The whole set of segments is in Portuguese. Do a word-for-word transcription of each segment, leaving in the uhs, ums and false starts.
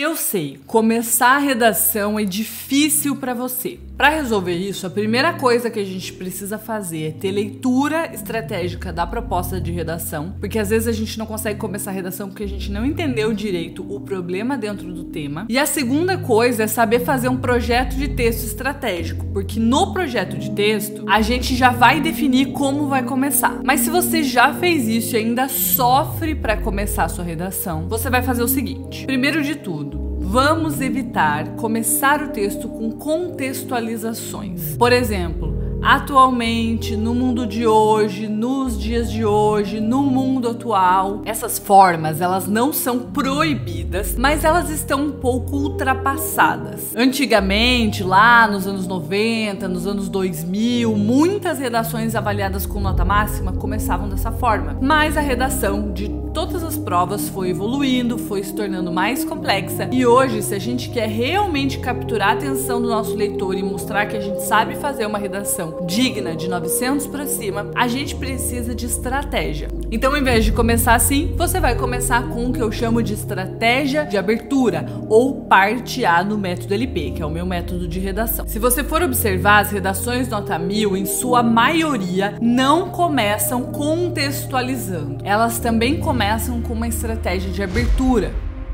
Eu sei, começar a redação é difícil para você. Para resolver isso, a primeira coisa que a gente precisa fazer é ter leitura estratégica da proposta de redação, porque às vezes a gente não consegue começar a redação porque a gente não entendeu direito o problema dentro do tema. E a segunda coisa é saber fazer um projeto de texto estratégico, porque no projeto de texto a gente já vai definir como vai começar. Mas se você já fez isso e ainda sofre para começar a sua redação, você vai fazer o seguinte: primeiro de tudo, vamos evitar começar o texto com contextualizações. Por exemplo, atualmente, no mundo de hoje, nos dias de hoje, no mundo atual. Essas formas, elas não são proibidas, mas elas estão um pouco ultrapassadas. Antigamente, lá nos anos noventa, nos anos dois mil, muitas redações avaliadas com nota máxima começavam dessa forma. Mas a redação de todas as provas foi evoluindo, foi se tornando mais complexa, e hoje, se a gente quer realmente capturar a atenção do nosso leitor e mostrar que a gente sabe fazer uma redação digna de novecentos para cima, a gente precisa de estratégia. Então, ao invés de começar assim, você vai começar com o que eu chamo de estratégia de abertura, ou parte A no método L P, que é o meu método de redação. Se você for observar, as redações nota mil, em sua maioria, não começam contextualizando. Elas também começam com uma estratégia de abertura.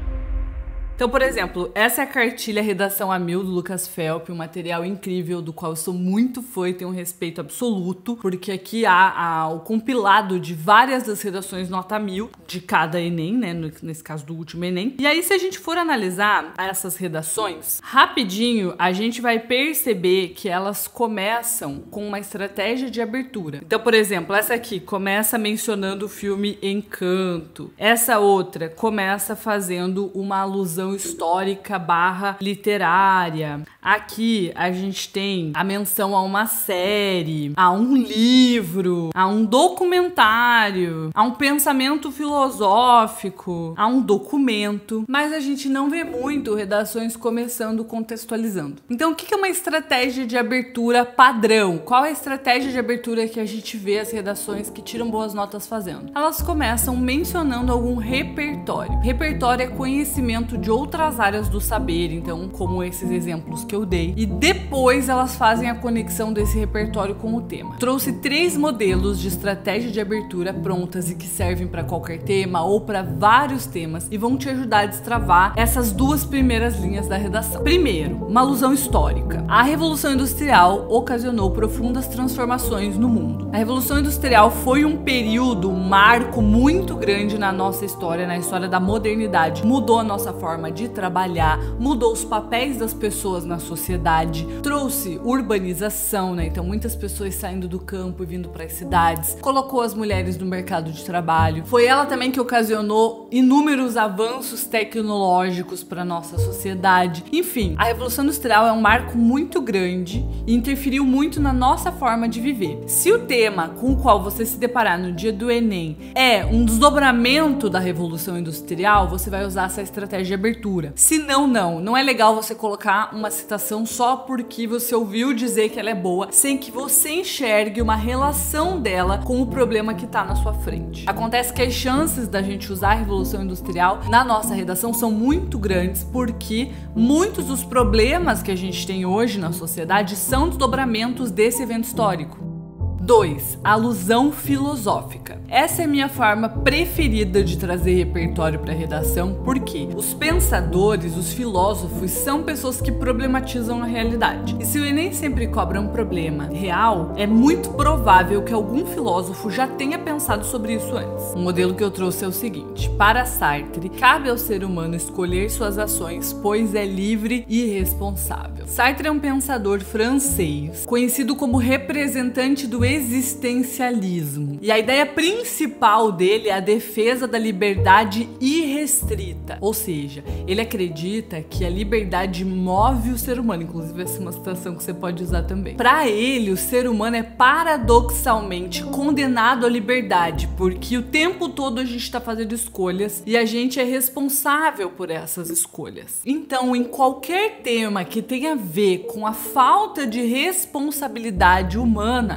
Então, por exemplo, essa é a cartilha Redação a Mil do Lucas Felp, um material incrível do qual eu sou muito fã e tenho um respeito absoluto, porque aqui há, há o compilado de várias das redações nota mil de cada Enem, né, no, nesse caso do último Enem. E aí, se a gente for analisar essas redações, rapidinho a gente vai perceber que elas começam com uma estratégia de abertura. Então, por exemplo, essa aqui começa mencionando o filme Encanto. Essa outra começa fazendo uma alusão histórica barra literária. Aqui a gente tem a menção a uma série, a um livro, a um documentário, a um pensamento filosófico, a um documento, mas a gente não vê muito redações começando contextualizando. Então, o que é uma estratégia de abertura padrão? Qual é a estratégia de abertura que a gente vê as redações que tiram boas notas fazendo? Elas começam mencionando algum repertório. Repertório é conhecimento de outras áreas do saber, então, como esses exemplos que eu dei, e depois elas fazem a conexão desse repertório com o tema. Trouxe três modelos de estratégia de abertura prontas e que servem para qualquer tema ou para vários temas e vão te ajudar a destravar essas duas primeiras linhas da redação. Primeiro, uma alusão histórica. A Revolução Industrial ocasionou profundas transformações no mundo. A Revolução Industrial foi um período, um marco muito grande na nossa história, na história da modernidade. Mudou a nossa forma de trabalhar, mudou os papéis das pessoas na sociedade, trouxe urbanização, né? Então muitas pessoas saindo do campo e vindo para as cidades, colocou as mulheres no mercado de trabalho. Foi ela também que ocasionou inúmeros avanços tecnológicos para nossa sociedade. Enfim, a Revolução Industrial é um marco muito grande e interferiu muito na nossa forma de viver. Se o tema com o qual você se deparar no dia do Enem é um desdobramento da Revolução Industrial, você vai usar essa estratégia de abertura. Se não, não. Não é legal você colocar uma citação só porque você ouviu dizer que ela é boa, sem que você enxergue uma relação dela com o problema que está na sua frente. Acontece que as chances da gente usar a Revolução Industrial na nossa redação são muito grandes, porque muitos dos problemas que a gente tem hoje na sociedade são desdobramentos desse evento histórico. dois. Alusão filosófica. Essa é a minha forma preferida de trazer repertório para redação, porque os pensadores, os filósofos, são pessoas que problematizam a realidade. E se o Enem sempre cobra um problema real, é muito provável que algum filósofo já tenha pensado sobre isso antes. O modelo que eu trouxe é o seguinte: para Sartre, cabe ao ser humano escolher suas ações, pois é livre e responsável. Sartre é um pensador francês, conhecido como representante do existencialismo. E a ideia principal dele é a defesa da liberdade irrestrita. Ou seja, ele acredita que a liberdade move o ser humano. Inclusive, essa é uma citação que você pode usar também. Para ele, o ser humano é paradoxalmente condenado à liberdade, porque o tempo todo a gente está fazendo escolhas e a gente é responsável por essas escolhas. Então, em qualquer tema que tenha a ver com a falta de responsabilidade humana, a gente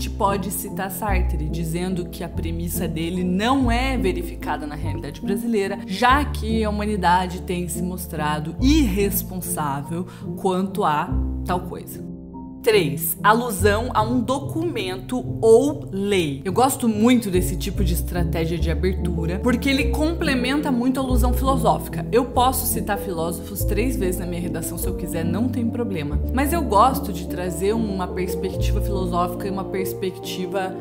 gente pode citar Sartre, dizendo que a premissa dele não é verificada na realidade brasileira, já que a humanidade tem se mostrado irresponsável quanto a tal coisa. três. Alusão a um documento ou lei. Eu gosto muito desse tipo de estratégia de abertura, porque ele complementa muito a alusão filosófica. Eu posso citar filósofos três vezes na minha redação se eu quiser, não tem problema. Mas eu gosto de trazer uma perspectiva filosófica e uma perspectiva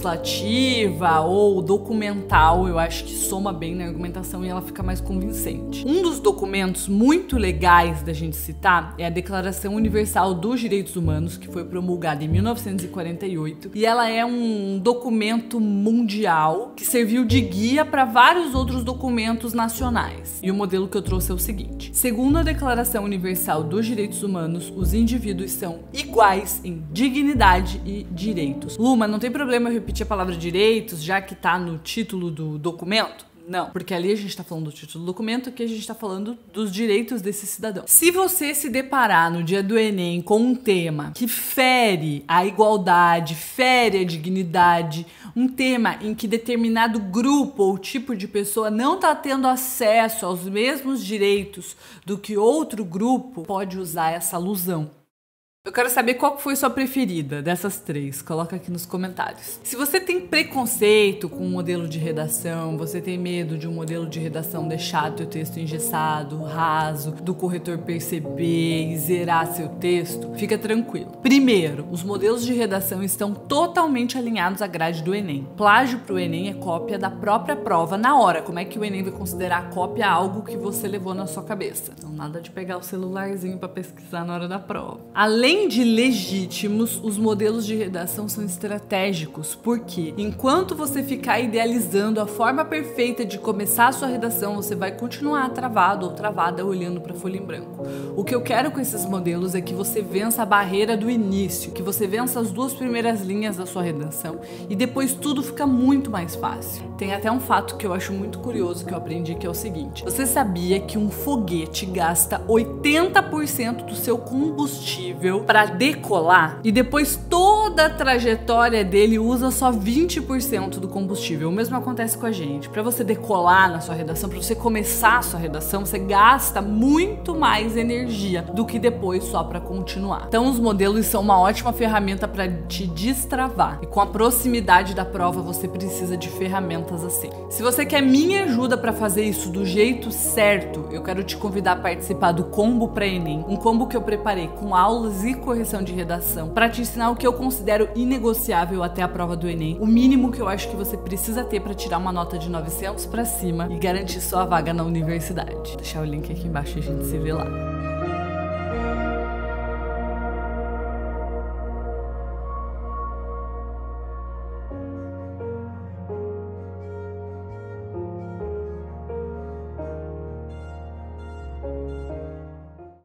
legislativa ou documental. Eu acho que soma bem na argumentação e ela fica mais convincente. Um dos documentos muito legais da gente citar é a Declaração Universal dos Direitos Humanos, que foi promulgada em mil novecentos e quarenta e oito, e ela é um documento mundial que serviu de guia para vários outros documentos nacionais. E o modelo que eu trouxe é o seguinte: segundo a Declaração Universal dos Direitos Humanos, os indivíduos são iguais em dignidade e direitos. Luma, não tem problema eu repetir a palavra direitos, já que tá no título do documento? Não, porque ali a gente tá falando do título do documento, aqui a gente tá falando dos direitos desse cidadão. Se você se deparar no dia do Enem com um tema que fere a igualdade, fere a dignidade, um tema em que determinado grupo ou tipo de pessoa não tá tendo acesso aos mesmos direitos do que outro grupo, pode usar essa alusão. Eu quero saber qual foi sua preferida dessas três. Coloca aqui nos comentários. Se você tem preconceito com o modelo de redação, você tem medo de um modelo de redação deixar teu texto engessado, raso, do corretor perceber e zerar seu texto, fica tranquilo. Primeiro, os modelos de redação estão totalmente alinhados à grade do Enem. Plágio para o Enem é cópia da própria prova na hora. Como é que o Enem vai considerar a cópia algo que você levou na sua cabeça? Então nada de pegar o celularzinho para pesquisar na hora da prova. Além Além de legítimos, os modelos de redação são estratégicos, porque enquanto você ficar idealizando a forma perfeita de começar a sua redação, você vai continuar travado ou travada olhando para a folha em branco. O que eu quero com esses modelos é que você vença a barreira do início, que você vença as duas primeiras linhas da sua redação e depois tudo fica muito mais fácil. Tem até um fato que eu acho muito curioso que eu aprendi, que é o seguinte: você sabia que um foguete gasta oitenta por cento do seu combustível para decolar e depois toda a trajetória dele usa só vinte por cento do combustível? O mesmo acontece com a gente. Para você decolar na sua redação, para você começar a sua redação, você gasta muito mais energia do que depois só para continuar. Então os modelos são uma ótima ferramenta para te destravar, e com a proximidade da prova você precisa de ferramentas assim. Se você quer minha ajuda para fazer isso do jeito certo, eu quero te convidar a participar do Combo para Enem, um combo que eu preparei com aulas e correção de redação para te ensinar o que eu considero inegociável até a prova do Enem, o mínimo que eu acho que você precisa ter para tirar uma nota de novecentos para cima e garantir sua vaga na universidade. Vou deixar o link aqui embaixo e a gente se vê lá.